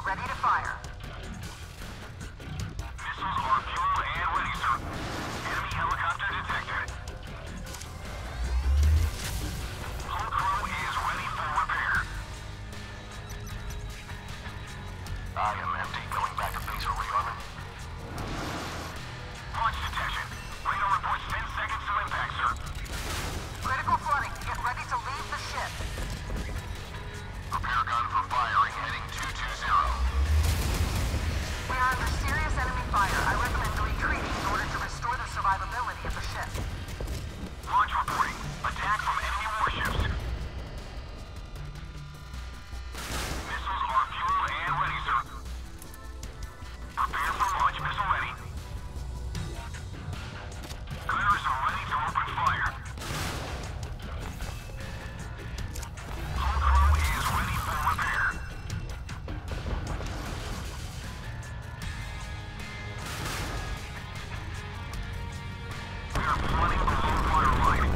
ready to fire. Missiles are fueled and ready, sir. Enemy helicopter detected. Hull crew is ready for repair. I am empty. Going back to base for rearmament. Launch detection. Radar reports 10 seconds to impact, sir. Critical flooding. Get ready to leave the ship. Repair gun for firing, heading 220. We are under serious enemy fire. I recommend retreating in order to restore the survivability of the ship. Launch reporting. Attack from enemy warships. Missiles are fueled and ready, sir. Prepare for launch. Missile ready. Gunners are ready to open fire. Hull crew is ready for repair. We are flooding the low water line.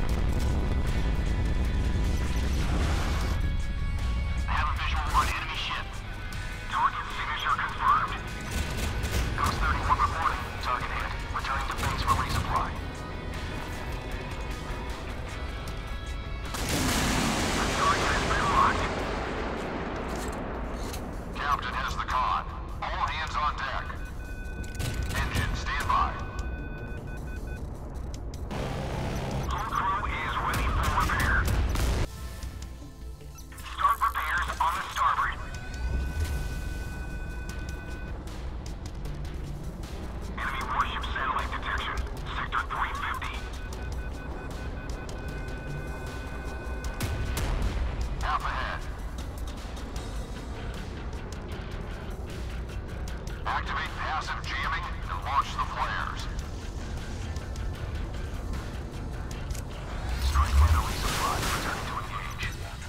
I have a visual on enemy ship. Target signature confirmed. Ghost 31 reporting. Target hit. Returning to base for resupply. The target has been locked. Captain has the con. All hands on deck. Engine standby. Hull crew is ready for repair. Start repairs on the starboard. Enemy warship satellite detection. Sector 350. Half ahead. Activate passive jamming and launch the flares. Strike fighter resupply. Returning to engage.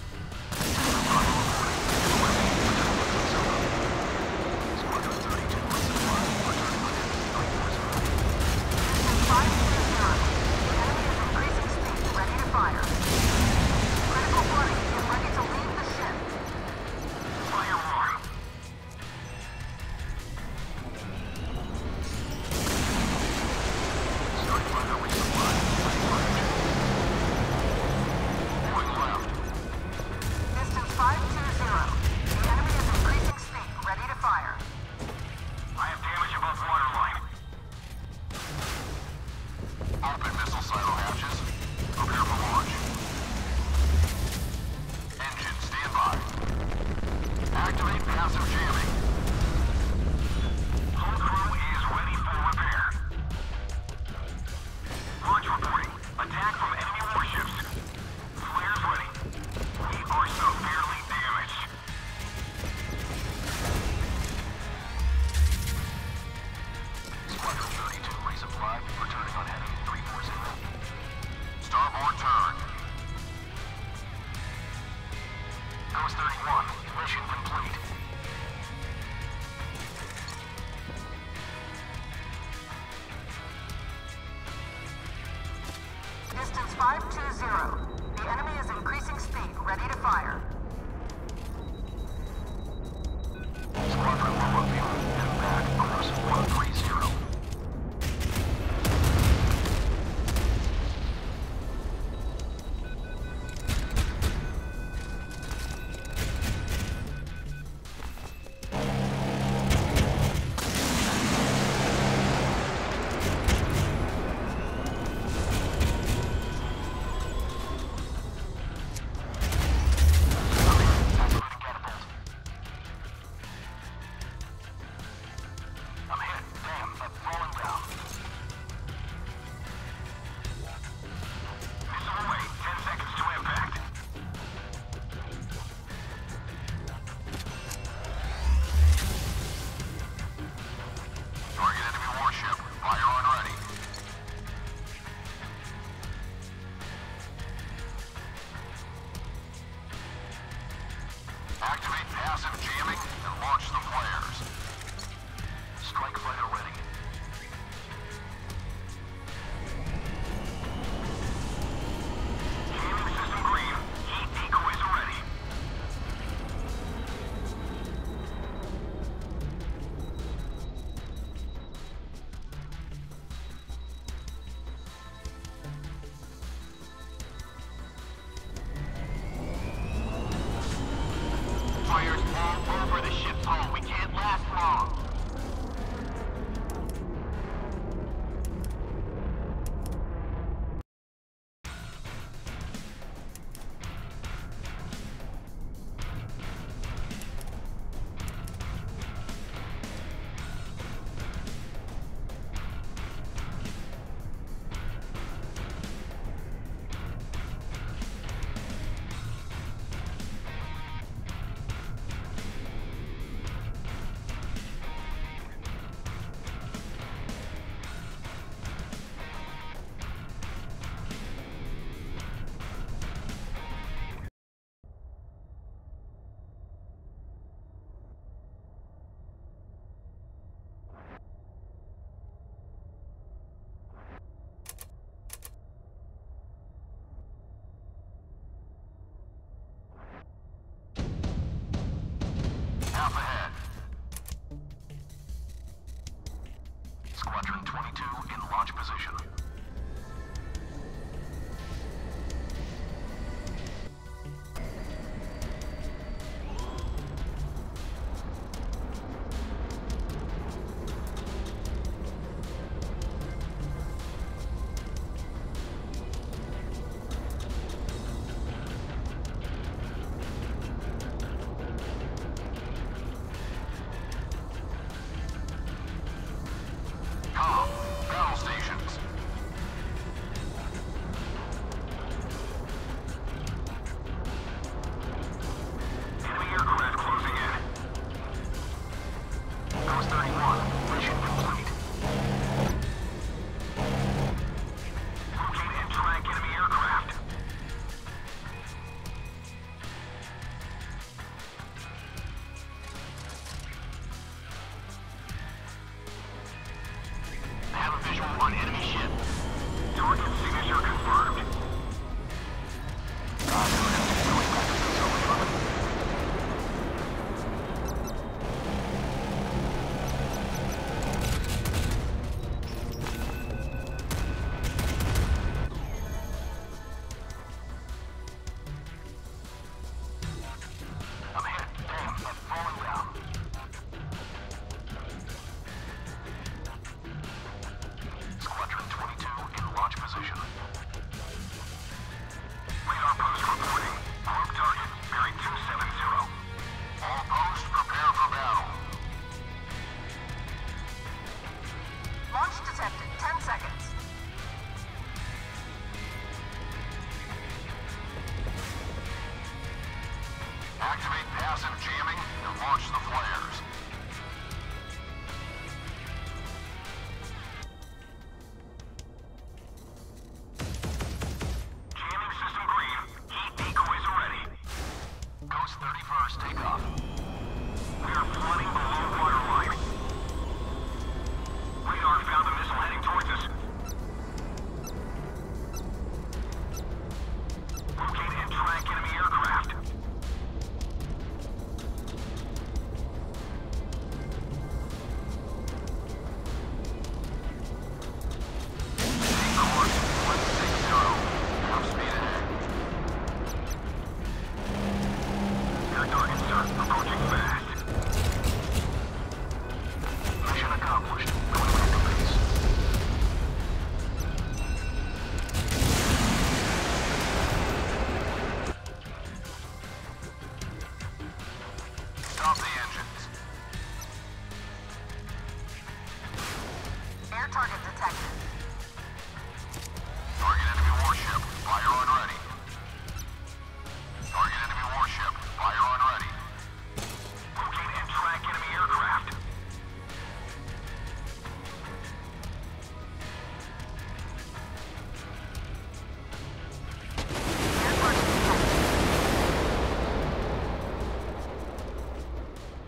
Squadron 32 resupply. Returning to engage. Distance 520. The enemy is increasing speed. Ready to fire. Critical flooding. Get ready to leave the ship. Fire alarm. Strike fighter resupply. Ready for action. Moving left. Distance 520. The enemy is increasing speed. Ready to fire. I have damage above waterline. Open missile silo hatches. Prepare for launch. Engine standby. Activate passive jamming. Hull crew is ready for repair. Launch reporting. Attack from enemy warships. Flares ready. We are severely damaged. Squadron 32 resupply. Returning on heading 340. Starboard turn. Ghost 31. Mission complete. Distance 520. The enemy is increasing speed. Ready to fire. Squadron lower view. And back. Course 130. Over the ship's hull. We can't last long. Alpha ahead. Squadron 22 in launch position. Battle stations. Enemy aircraft closing in. Ghost 31, mission complete. Locate and track enemy aircraft. Have a visual on enemy ship. Target signature confirmed. I'm hit. Damn, I'm falling down. Squadron 22 in launch position. Radar post reporting. Group target, bearing 270. All posts, prepare for battle. Launch detected. 10 seconds. Activate passive jamming and launch the flares. Jamming system green. Heat decoys are ready. Ghost 31st, take off. We are flooding the low water line. Radar found a missile heading towards us. Locate and track enemy aircraft. Take course 160. Top speed ahead. Your target, sir. Approaching fast. Mission accomplished. Going back to base. Stop the engines. Air target detected. Target enemy warship. Fire on ready. Target enemy warship. Fire on ready. Locate and track enemy aircraft. Air target detected.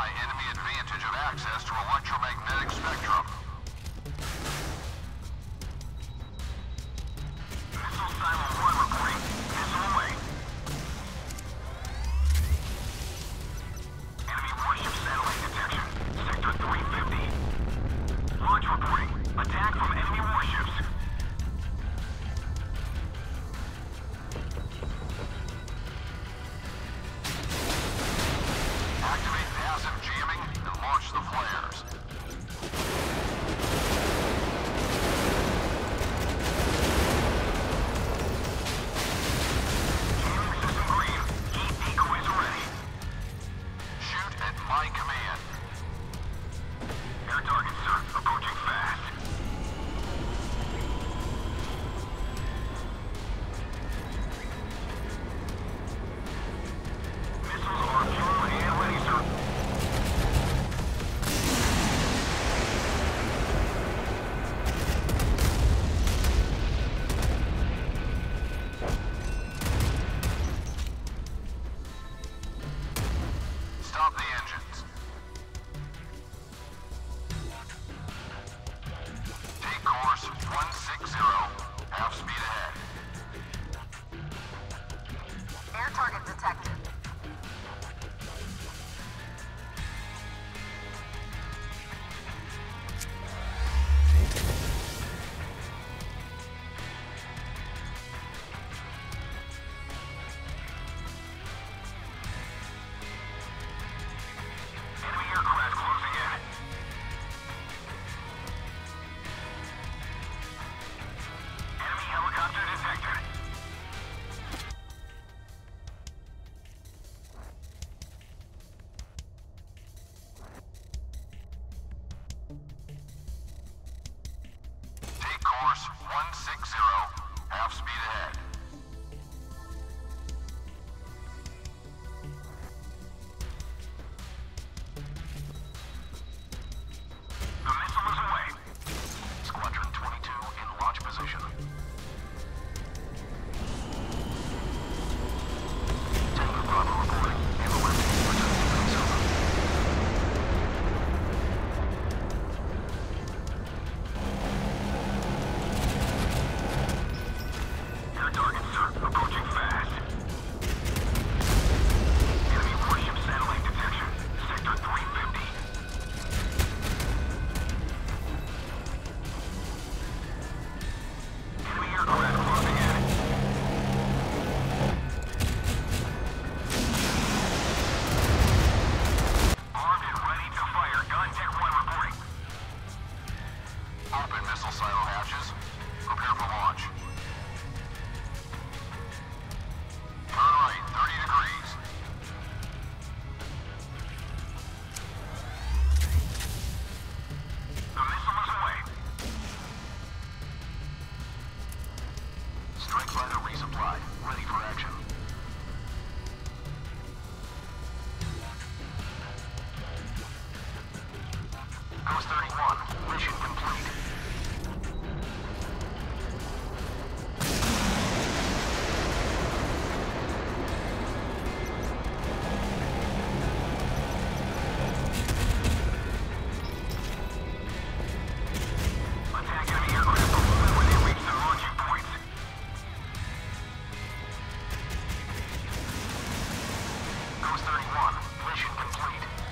enemy advantage of access to electromagnetic spectrum. Missile Silo 1 reporting. Missile away. Enemy warship satellite detection. Sector 350. Launch reporting. Attack from enemy warships. Activate passive jamming and launch the flares. Jamming system green. Heat decoys are ready. Shoot at my command. Air target, sir. Approaching fast. Missiles are fueled and ready, sir. Stop the engines. Take course 160. Half speed ahead. Air target detected. Enemy aircraft closing in. Enemy helicopter detected. Take course 160. Half speed ahead. The missile is away. Squadron 22 in launch position. Tango Bravo reporting. Ambulance returning to base over. Air target, sir. Approaching fast. Enemy warship satellite detection. Sector 350. Enemy aircraft closing in. Armed and ready to fire. Gun Tech 1 reporting. Open missile silo hatches. Prepare for launch. Turn right 30 degrees. The missile is away. Strike fighter resupply. Ready for action. Ghost 31. Mission complete. Attack enemy aircraft the moment when they reach their launching points. Ghost 31. Mission complete.